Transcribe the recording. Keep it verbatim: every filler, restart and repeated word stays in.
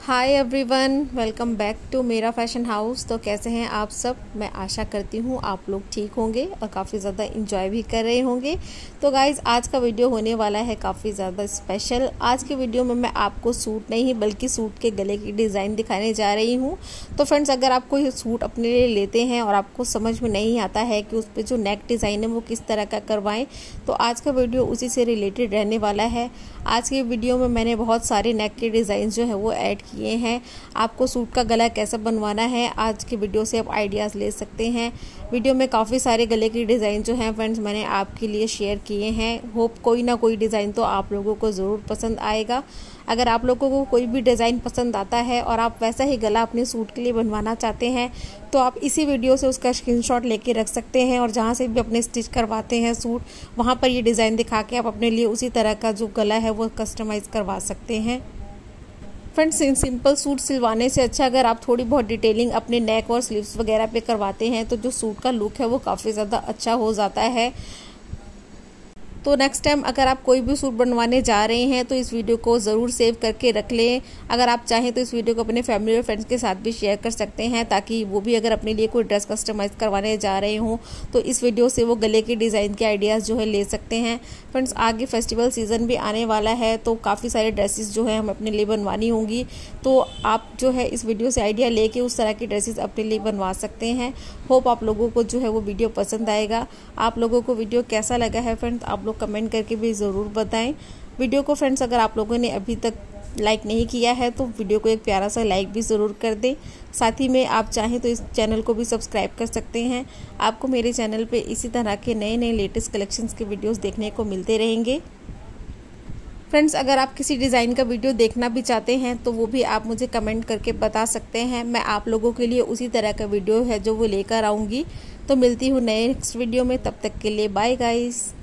Hi everyone, welcome back to मेरा fashion house. तो कैसे हैं आप सब? मैं आशा करती हूँ आप लोग ठीक होंगे और काफ़ी ज़्यादा इंजॉय भी कर रहे होंगे। तो गाइज़, आज का वीडियो होने वाला है काफ़ी ज़्यादा स्पेशल। आज के वीडियो में मैं आपको सूट नहीं बल्कि सूट के गले की डिज़ाइन दिखाने जा रही हूँ। तो फ्रेंड्स, अगर आप कोई सूट अपने लिए लेते हैं और आपको समझ में नहीं आता है कि उस पर जो नेक डिज़ाइन है वो किस तरह का करवाएं, तो आज का वीडियो उसी से रिलेटेड रहने वाला है। आज के वीडियो में मैंने बहुत सारे नेक के डिज़ाइन जो है वो ऐड किए हैं। आपको सूट का गला कैसे बनवाना है, आज की वीडियो से आप आइडियाज़ ले सकते हैं। वीडियो में काफ़ी सारे गले के डिज़ाइन जो हैं फ्रेंड्स मैंने आपके लिए शेयर किए हैं। होप कोई ना कोई डिज़ाइन तो आप लोगों को ज़रूर पसंद आएगा। अगर आप लोगों को कोई भी डिज़ाइन पसंद आता है और आप वैसा ही गला अपने सूट के लिए बनवाना चाहते हैं, तो आप इसी वीडियो से उसका स्क्रीनशॉट लेके रख सकते हैं और जहाँ से भी अपने स्टिच करवाते हैं सूट, वहाँ पर ये डिज़ाइन दिखा के आप अपने लिए उसी तरह का जो गला है वो कस्टमाइज़ करवा सकते हैं। फ्रेंड्स, सिंपल सूट सिलवाने से अच्छा अगर आप थोड़ी बहुत डिटेलिंग अपने नेक और स्लीव्स वगैरह पे करवाते हैं तो जो सूट का लुक है वो काफ़ी ज़्यादा अच्छा हो जाता है। तो नेक्स्ट टाइम अगर आप कोई भी सूट बनवाने जा रहे हैं तो इस वीडियो को ज़रूर सेव करके रख लें। अगर आप चाहें तो इस वीडियो को अपने फैमिली और फ्रेंड्स के साथ भी शेयर कर सकते हैं, ताकि वो भी अगर अपने लिए कोई ड्रेस कस्टमाइज़ करवाने जा रहे हों तो इस वीडियो से वो गले के डिज़ाइन के आइडियाज़ जो है ले सकते हैं। फ्रेंड्स, आगे फेस्टिवल सीज़न भी आने वाला है तो काफ़ी सारे ड्रेसेस जो है हम अपने लिए बनवानी होंगी, तो आप जो है इस वीडियो से आइडिया लेके उस तरह की ड्रेसेस अपने लिए बनवा सकते हैं। होप आप लोगों को जो है वो वीडियो पसंद आएगा। आप लोगों को वीडियो कैसा लगा है फ्रेंड्स, आप लोग कमेंट करके भी ज़रूर बताएं। वीडियो को फ्रेंड्स अगर आप लोगों ने अभी तक लाइक नहीं किया है तो वीडियो को एक प्यारा सा लाइक भी ज़रूर कर दें। साथ ही में आप चाहें तो इस चैनल को भी सब्सक्राइब कर सकते हैं। आपको मेरे चैनल पे इसी तरह के नए नए लेटेस्ट कलेक्शंस के वीडियोस देखने को मिलते रहेंगे। फ्रेंड्स, अगर आप किसी डिज़ाइन का वीडियो देखना भी चाहते हैं तो वो भी आप मुझे कमेंट करके बता सकते हैं। मैं आप लोगों के लिए उसी तरह का वीडियो है जो वो लेकर आऊँगी। तो मिलती हूँ नए नेक्स्ट वीडियो में, तब तक के लिए बाय गाइस।